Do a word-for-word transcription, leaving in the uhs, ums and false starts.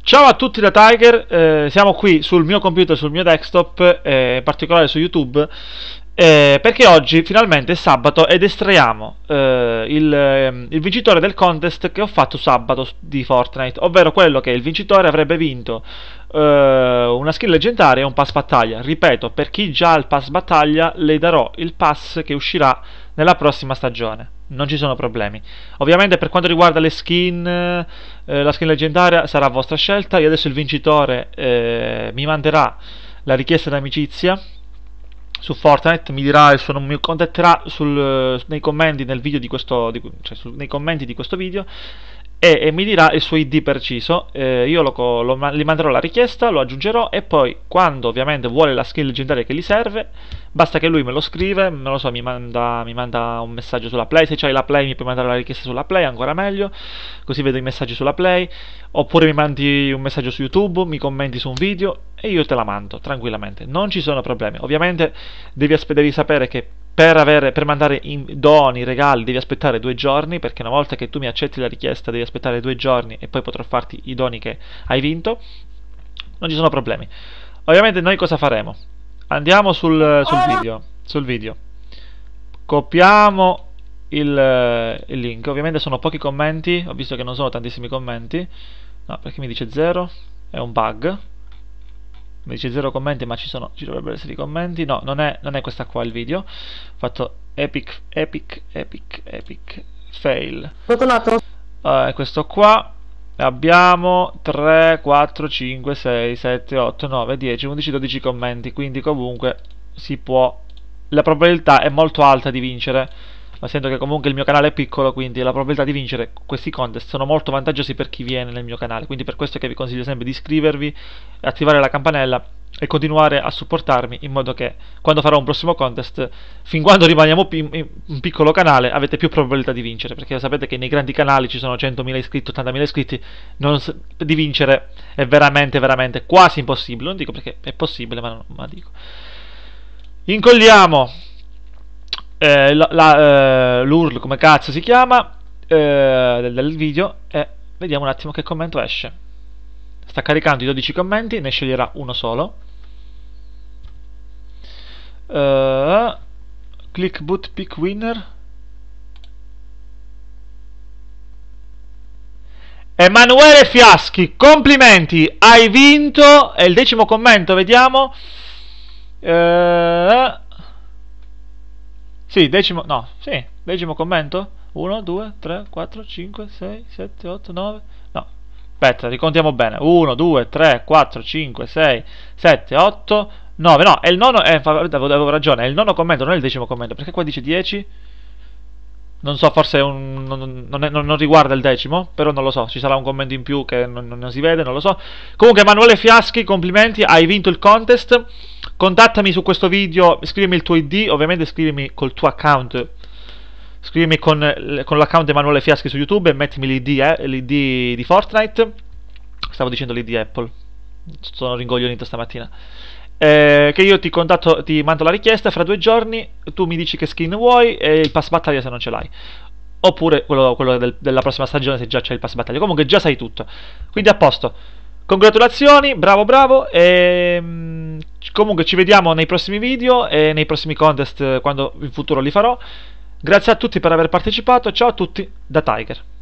Ciao a tutti da Tiger, eh, siamo qui sul mio computer, sul mio desktop, eh, in particolare su YouTube, eh, perché oggi finalmente è sabato ed estraiamo eh, il, eh, il vincitore del contest che ho fatto sabato di Fortnite, ovvero quello che il vincitore avrebbe vinto eh, una skin leggendaria e un pass battaglia. Ripeto, per chi già ha il pass battaglia le darò il pass che uscirà nella prossima stagione. Non ci sono problemi. Ovviamente per quanto riguarda le skin, eh, la skin leggendaria sarà a vostra scelta. Io adesso il vincitore eh, mi manderà la richiesta d'amicizia su Fortnite, mi dirà il suo nome, mi contatterà sul, nei commenti nel video di questo, di, cioè su, nei commenti di questo video e, e mi dirà il suo I D preciso. Eh, io lo, lo, gli manderò la richiesta, lo aggiungerò e poi quando ovviamente vuole la skin leggendaria che gli serve, basta che lui me lo scrive, me lo so, mi manda, mi manda un messaggio sulla Play. Se c'hai la Play mi puoi mandare la richiesta sulla Play, ancora meglio, così vedo i messaggi sulla Play. Oppure mi mandi un messaggio su YouTube, mi commenti su un video e io te la mando tranquillamente, non ci sono problemi. Ovviamente devi, devi sapere che per, avere, per mandare in doni, regali, devi aspettare due giorni, perché una volta che tu mi accetti la richiesta devi aspettare due giorni e poi potrò farti i doni che hai vinto. Non ci sono problemi. Ovviamente noi cosa faremo? Andiamo sul, sul video, sul video. Copiamo il, il link. Ovviamente sono pochi commenti, ho visto che non sono tantissimi commenti. No, perché mi dice zero? È un bug. Mi dice zero commenti, ma ci sono, ci dovrebbero essere i commenti. No, non è, non è questa qua il video. Ho fatto epic, epic, epic, epic fail. Fortunato. Uh, è questo qua. Abbiamo tre, quattro, cinque, sei, sette, otto, nove, dieci, undici, dodici commenti. Quindi comunque si può. La probabilità è molto alta di vincere. Ma sento che comunque il mio canale è piccolo, quindi la probabilità di vincere questi contest sono molto vantaggiosi per chi viene nel mio canale. Quindi per questo che vi consiglio sempre di iscrivervi, attivare la campanella e continuare a supportarmi, in modo che quando farò un prossimo contest, fin quando rimaniamo un piccolo canale, avete più probabilità di vincere. Perché sapete che nei grandi canali ci sono centomila iscritti, ottantamila iscritti, non, di vincere è veramente, veramente quasi impossibile. Non dico perché è possibile, ma, non, ma dico. Incolliamo Eh, l'U R L, come cazzo si chiama, eh, del, del video, e vediamo un attimo che commento esce. Sta caricando i dodici commenti, ne sceglierà uno solo. uh, Click boot pick winner. Emanuele Fiaschi, complimenti, hai vinto. È il decimo commento, vediamo. uh, Sì, decimo, no, sì, decimo commento. uno, due, tre, quattro, cinque, sei, sette, otto, nove. No, aspetta, ricontiamo bene. uno, due, tre, quattro, cinque, sei, sette, otto, nove. No, è il nono, eh, avevo ragione, è il nono commento, non è il decimo commento. Perché qua dice dieci? Non so, forse è un, non, non, è, non, non riguarda il decimo, però non lo so, ci sarà un commento in più che non, non si vede, non lo so. Comunque Emanuele Fiaschi, complimenti, hai vinto il contest. Contattami su questo video, scrivimi il tuo I D, ovviamente scrivimi col tuo account, scrivimi con, con l'account Emanuele Fiaschi su YouTube e mettimi l'I D, eh, l'I D di Fortnite. Stavo dicendo l'I D Apple, sono ringoglionito stamattina. Eh, che io ti contatto, ti mando la richiesta fra due giorni, tu mi dici che skin vuoi e il pass battaglia se non ce l'hai, oppure quello, quello del, della prossima stagione se già c'è il pass battaglia. Comunque già sai tutto, quindi a posto. Congratulazioni, bravo bravo, e comunque ci vediamo nei prossimi video e nei prossimi contest quando in futuro li farò. Grazie a tutti per aver partecipato, ciao a tutti da Tiger.